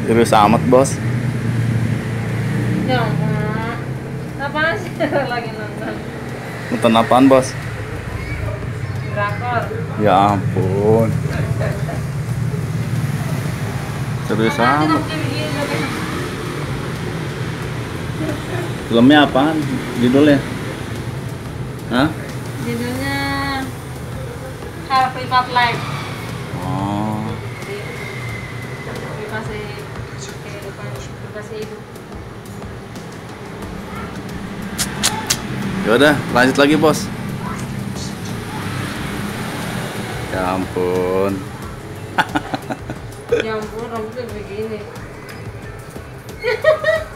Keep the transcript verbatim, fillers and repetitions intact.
Serius amat, Bos. Ya ampun. Apaan sih lagi nonton? Nonton apaan, Bos? Drakor. Ya ampun. Serius Apaan amat. kita begini, begini? Filmnya apaan? Judulnya? Hah? Judulnya Have Private Life. Oh. Privasi kehidupan, privasi hidup. Ya udah, lanjut lagi, Bos. Ya ampun. Ya ampun, rambutnya begini.